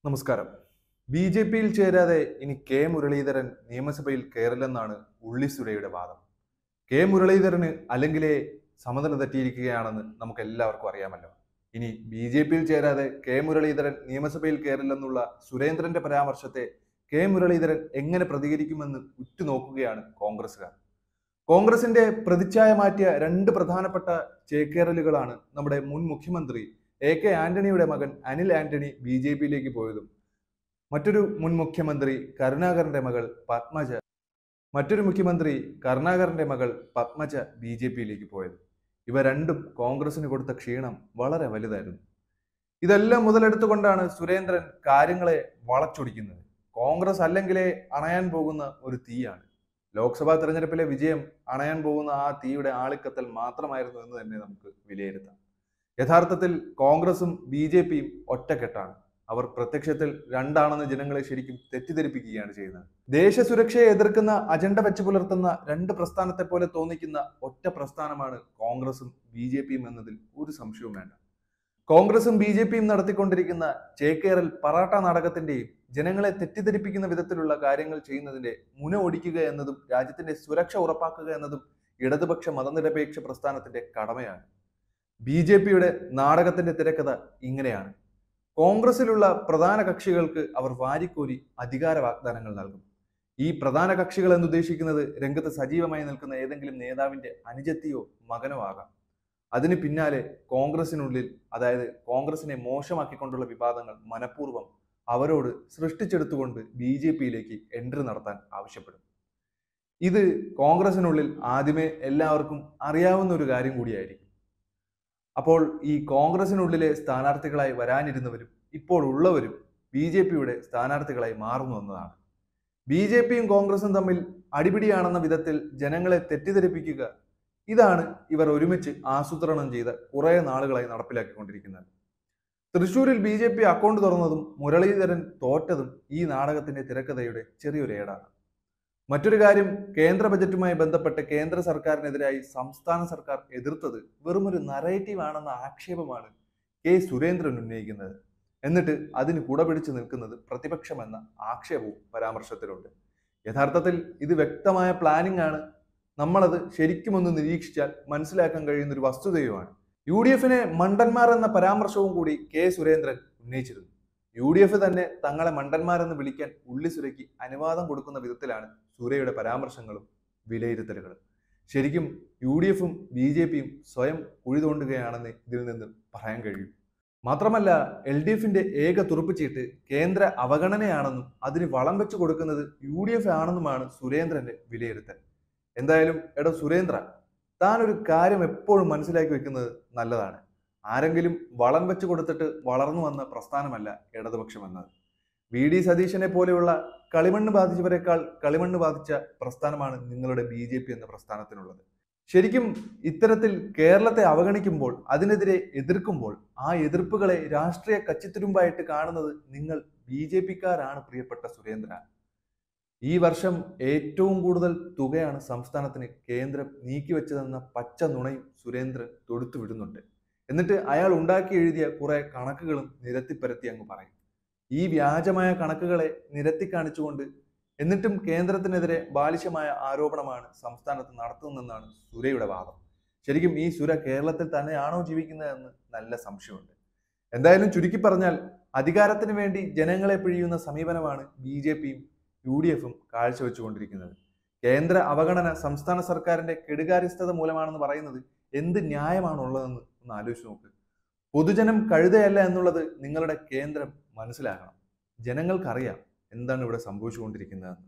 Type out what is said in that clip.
നമസ്കാരം. ബി.ജെ.പിയിൽ ചേരാതെ ഇനി കെ മുരളീധരൻ നിയമസഭയിൽ കയറില്ലെന്നാണ് ഉള്ളി സുരയുടെ വാദം. കെ മുരളീധരന് അല്ലെങ്കിലേ സമനില തെറ്റിയിരിക്കുകയാണെന്ന് നമുക്ക് എല്ലാവർക്കും അറിയാമല്ലോ. ഇനി ബി.ജെ.പിയിൽ ചേരാതെ കെ മുരളീധരൻ നിയമസഭയിൽ കയറില്ലെന്നുള്ള സുരേന്ദ്രന്റെ പരാമർശത്തെ കെ മുരളീധരൻ എങ്ങനെ പ്രതികരിക്കുമെന്ന് ഉറ്റുനോക്കുകയാണ് കോൺഗ്രസുകാർ. കോൺഗ്രസിന്റെ പ്രതിച്ഛായ മാറ്റിയ രണ്ട് പ്രധാനപ്പെട്ട ചേക്കേറലുകളാണ് നമ്മുടെ മുൻ മുഖ്യമന്ത്രി A.K. ആന്റണിയുടെ മകൻ അനിൽ ആന്റണി ബി.ജെ.പിയിലേക്ക് പോയതും മറ്റൊരു മുൻ മുഖ്യമന്ത്രി കരുണാകരന്റെ മകൾ പത്മജ ബി.ജെ.പിയിലേക്ക് പോയത്. ഇവ രണ്ടും കോൺഗ്രസിന് കൊടുത്ത ക്ഷീണം വളരെ വലുതായിരുന്നു. ഇതെല്ലാം മുതലെടുത്തുകൊണ്ടാണ് സുരേന്ദ്രൻ കാര്യങ്ങളെ വളച്ചൊടിക്കുന്നത്. കോൺഗ്രസ് അല്ലെങ്കിലേ അണയാൻ പോകുന്ന ഒരു തീയാണ്. ലോക്സഭാ തെരഞ്ഞെടുപ്പിലെ വിജയം അണയാൻ പോകുന്ന ആ തീയുടെ ആളിക്കത്തൽ മാത്രമായിരുന്നു എന്ന് തന്നെ നമുക്ക് വിലയിരുത്താം. യഥാർത്ഥത്തിൽ കോൺഗ്രസും ബി.ജെ.പിയും ഒറ്റക്കെട്ടാണ്. അവർ പ്രത്യക്ഷത്തിൽ രണ്ടാണെന്ന് ജനങ്ങളെ ശരിക്കും തെറ്റിദ്ധരിപ്പിക്കുകയാണ് ചെയ്യുന്നത്. ദേശസുരക്ഷയെ എതിർക്കുന്ന അജണ്ട വെച്ച് പുലർത്തുന്ന രണ്ട് പ്രസ്ഥാനത്തെ പോലെ തോന്നിക്കുന്ന ഒറ്റ പ്രസ്ഥാനമാണ് കോൺഗ്രസും ബി.ജെ.പിയും എന്നതിൽ ഒരു സംശയവും വേണ്ട. കോൺഗ്രസും ബി.ജെ.പിയും നടത്തിക്കൊണ്ടിരിക്കുന്ന ചേക്കേറൽ പറാട്ട നാടകത്തിന്റെയും ജനങ്ങളെ തെറ്റിദ്ധരിപ്പിക്കുന്ന വിധത്തിലുള്ള കാര്യങ്ങൾ ചെയ്യുന്നതിന്റെ മുന ഒടിക്കുക എന്നതും രാജ്യത്തിന്റെ സുരക്ഷ ഉറപ്പാക്കുക എന്നതും ഇടതുപക്ഷ മതനിരപേക്ഷ പ്രസ്ഥാനത്തിന്റെ കടമയാണ്. ബി.ജെ.പിയുടെ നാടകത്തിന്റെ തിരക്കഥ ഇങ്ങനെയാണ്. കോൺഗ്രസിലുള്ള പ്രധാന കക്ഷികൾക്ക് അവർ വാരിക്കോരി അധികാര വാഗ്ദാനങ്ങൾ നൽകും. ഈ പ്രധാന കക്ഷികൾ എന്നുദ്ദേശിക്കുന്നത് രംഗത്ത് സജീവമായി നിൽക്കുന്ന ഏതെങ്കിലും നേതാവിന്റെ അനുജത്തിയോ മകനോ ആകാം. അതിന് പിന്നാലെ കോൺഗ്രസിനുള്ളിൽ, അതായത് കോൺഗ്രസിനെ മോശമാക്കിക്കൊണ്ടുള്ള വിവാദങ്ങൾ മനഃപൂർവ്വം അവരോട് സൃഷ്ടിച്ചെടുത്തുകൊണ്ട് ബി.ജെ.പിയിലേക്ക് എൻട്രി നടത്താൻ ആവശ്യപ്പെടും. ഇത് കോൺഗ്രസിനുള്ളിൽ ആദ്യമേ എല്ലാവർക്കും അറിയാവുന്ന ഒരു കാര്യം കൂടിയായിരിക്കും. അപ്പോൾ ഈ കോൺഗ്രസിനുള്ളിലെ സ്ഥാനാർത്ഥികളായി വരാനിരുന്നവരും ഇപ്പോൾ ഉള്ളവരും ബി.ജെ.പിയുടെ സ്ഥാനാർത്ഥികളായി മാറുന്നു എന്നതാണ്. ബി.ജെ.പിയും കോൺഗ്രസും തമ്മിൽ അടിപിടിയാണെന്ന വിധത്തിൽ ജനങ്ങളെ തെറ്റിദ്ധരിപ്പിക്കുക, ഇതാണ് ഇവർ ഒരുമിച്ച് ആസൂത്രണം ചെയ്ത കുറെ നാളുകളായി നടപ്പിലാക്കിക്കൊണ്ടിരിക്കുന്നത്. തൃശൂരിൽ ബി.ജെ.പി അക്കൗണ്ട് തുറന്നതും മുരളീധരൻ തോറ്റതും ഈ നാടകത്തിന്റെ തിരക്കഥയുടെ ചെറിയൊരു ഏടാണ്. മറ്റൊരു കാര്യം, കേന്ദ്ര ബജറ്റുമായി ബന്ധപ്പെട്ട് കേന്ദ്ര സർക്കാരിനെതിരായി സംസ്ഥാന സർക്കാർ എതിർത്തത് വെറുമൊരു നറേറ്റീവ് ആണെന്ന ആക്ഷേപമാണ് കെ സുരേന്ദ്രൻ ഉന്നയിക്കുന്നത്. എന്നിട്ട് അതിന് കുടപിടിച്ച് നിൽക്കുന്നത് പ്രതിപക്ഷമെന്ന ആക്ഷേപവും പരാമർശത്തിലുണ്ട്. യഥാർത്ഥത്തിൽ ഇത് വ്യക്തമായ പ്ലാനിംഗ് ആണ്. നമ്മളത് ശരിക്കും ഒന്ന് നിരീക്ഷിച്ചാൽ മനസ്സിലാക്കാൻ കഴിയുന്ന ഒരു വസ്തുതയുമാണ്. യു.ഡി.എഫിനെ മണ്ടന്മാർ എന്ന പരാമർശവും കൂടി കെ സുരേന്ദ്രൻ ഉന്നയിച്ചിരുന്നു. യു.ഡി.എഫ് തന്നെ തങ്ങളെ മണ്ടന്മാരെന്ന് വിളിക്കാൻ ഉള്ളി സുരയ്ക്ക് അനുവാദം കൊടുക്കുന്ന വിധത്തിലാണ് സുരയുടെ പരാമർശങ്ങളും വിലയിരുത്തലുകളും. ശരിക്കും യു.ഡി.എഫും ബി.ജെ.പിയും സ്വയം കുഴി തോണ്ടുകയാണെന്ന് ഇതിൽ നിന്ന് പറയാൻ കഴിയും. മാത്രമല്ല, എൽ.ഡി.എഫിന്റെ ഏക തുറുപ്പുചീട്ട് കേന്ദ്ര അവഗണനയാണെന്നും അതിന് വളം വെച്ച് കൊടുക്കുന്നത് യു.ഡി.എഫ് ആണെന്നുമാണ് സുരേന്ദ്രന്റെ വിലയിരുത്തൽ. എന്തായാലും സുരേന്ദ്ര, താൻ ഒരു കാര്യം എപ്പോഴും മനസ്സിലാക്കി വെക്കുന്നത് നല്ലതാണ്. ആരെങ്കിലും വളം വെച്ച് കൊടുത്തിട്ട് വളർന്നു വന്ന പ്രസ്ഥാനമല്ല ഇടതുപക്ഷം എന്നത്. വി.ഡി. സതീശനെ പോലെയുള്ള കളിമണ്ണ് ബാധിച്ചവരെക്കാൾ കളിമണ്ണ് ബാധിച്ച പ്രസ്ഥാനമാണ് നിങ്ങളുടെ ബി.ജെ.പി എന്ന പ്രസ്ഥാനത്തിനുള്ളത്. ശരിക്കും ഇത്തരത്തിൽ കേരളത്തെ അവഗണിക്കുമ്പോൾ, അതിനെതിരെ എതിർക്കുമ്പോൾ, ആ എതിർപ്പുകളെ രാഷ്ട്രീയ കച്ചിത്തുരുമ്പായിട്ട് കാണുന്നത് നിങ്ങൾ ബി.ജെ.പിക്കാരാണ്. പ്രിയപ്പെട്ട സുരേന്ദ്ര, ഈ വർഷം ഏറ്റവും കൂടുതൽ തുകയാണ് സംസ്ഥാനത്തിന് കേന്ദ്രം നീക്കിവെച്ചതെന്ന പച്ച നുണയും സുരേന്ദ്രൻ തൊടുത്തു വിടുന്നുണ്ട്. എന്നിട്ട് അയാൾ ഉണ്ടാക്കി എഴുതിയ കുറെ കണക്കുകളും നിരത്തിപ്പരത്തി അങ്ങ് പറയും. ഈ വ്യാജമായ കണക്കുകളെ നിരത്തി കാണിച്ചുകൊണ്ട് എന്നിട്ടും കേന്ദ്രത്തിനെതിരെ ബാലിശമായ ആരോപണമാണ് സംസ്ഥാനത്ത് നടത്തുന്നതെന്നാണ് സുരയുടെ വാദം. ശരിക്കും ഈ സുര കേരളത്തിൽ തന്നെയാണോ ജീവിക്കുന്നതെന്ന് നല്ല സംശയമുണ്ട്. എന്തായാലും ചുരുക്കി പറഞ്ഞാൽ, അധികാരത്തിന് വേണ്ടി ജനങ്ങളെ പിഴിയുന്ന സമീപനമാണ് ബി.ജെ.പിയും യു.ഡി.എഫും കാഴ്ചവെച്ചുകൊണ്ടിരിക്കുന്നത്. കേന്ദ്ര അവഗണന സംസ്ഥാന സർക്കാരിന്റെ കെടുകാര്യസ്ഥത മൂലമാണെന്ന് പറയുന്നത് എന്ത് ന്യായമാണുള്ളതെന്ന് ഒന്ന് ആലോചിച്ച് നോക്ക്. പൊതുജനം കഴുതയല്ല എന്നുള്ളത് നിങ്ങളുടെ കേന്ദ്രം മനസ്സിലാക്കണം. ജനങ്ങൾക്കറിയാം എന്താണ് ഇവിടെ സംഭവിച്ചുകൊണ്ടിരിക്കുന്നതെന്ന്.